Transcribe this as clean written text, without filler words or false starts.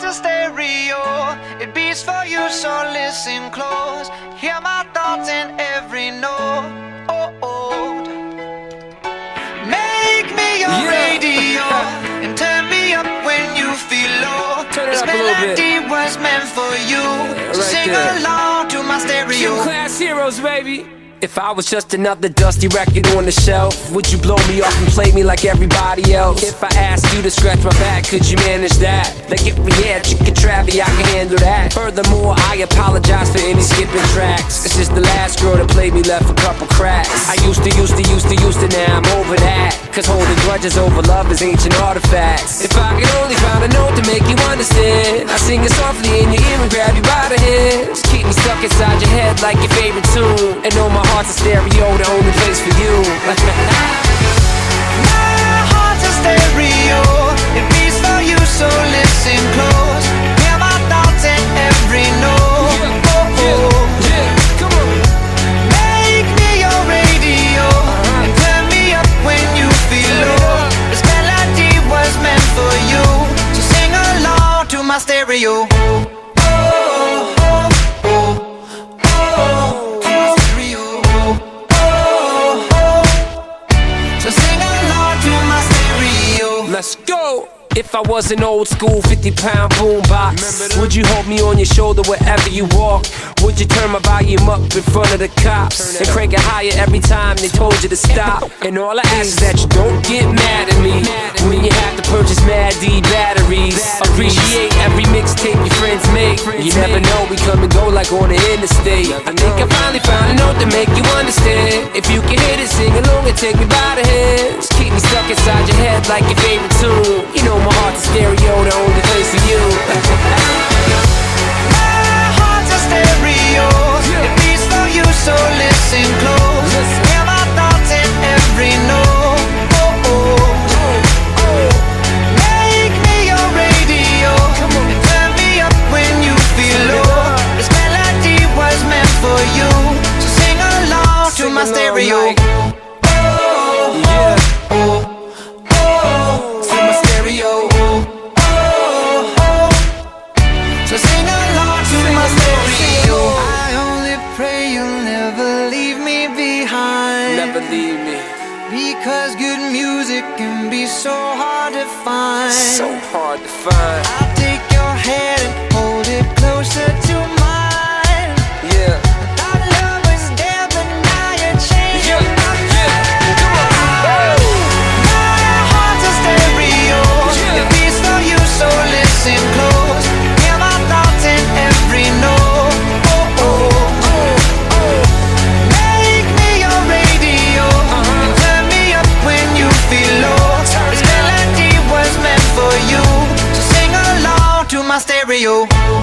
a stereo, it beats for you, so listen close. Hear my thoughts in every note. Make me your radio and turn me up when you feel low. This melody was meant for you, so sing along to my stereo. Class heroes, baby. If I was just another dusty record on the shelf, would you blow me off and play me like everybody else? If I asked you to scratch my back, could you manage that? Like if we had chicken Travie, I can handle that. Furthermore, I apologize for any skipping tracks. It's just the last girl that played me left a couple cracks. I used to, now I'm over that. Cause holding grudges over love is ancient artifacts. If I could only find a note to make you understand, I sing it softly in your ear and grab you by the hands. Keep me stuck inside your head like your favorite tune, and know my heart's a stereo, the only place for you. My heart's a stereo, it beats for you, so listen close. Hear my thoughts in every note. Come on. Make me your radio and turn me up when you feel low. This melody was meant for you, so sing along to my stereo. Let's go! If I was an old school 50-pound boombox, would you hold me on your shoulder wherever you walk? Would you turn my volume up in front of the cops and crank it higher every time they told you to stop? And all I ask is that you don't get mad at me when you have to purchase Mad D batteries. Appreciate every mixtape your friends make. You never know, we come and go like on the interstate. I think I finally found a note to make you understand. If you can hit it, sing along and take me by the hands. Keep me stuck inside your head like your favorite tune. You know my heart's a stereo, the only place for you. My heart's a stereo, it beats for you, so listen close. Hear my thoughts in every note. Make me your radio and turn me up when you feel low. This melody was meant for you, so sing along to my stereo. So sing along to my stereo. I only pray you'll never leave me behind. Never leave me. Because good music can be so hard to find. So hard to find. I'll take your hand and hold it closer to mine. Yeah. Our love was there, but now you're changing my mind. My heart's a stereo, it beats for you, so listen close. Hear my thoughts in every note. Make me your radio and turn me up when you feel low. This melody was meant for you, so sing along to my stereo.